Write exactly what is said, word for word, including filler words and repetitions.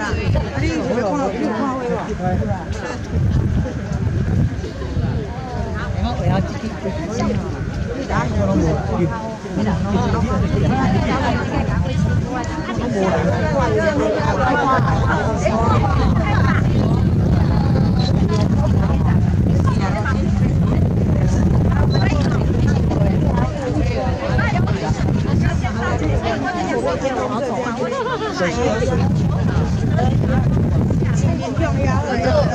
你有没有看到？有看到吗？我要自己自己。打我拢无。谢谢。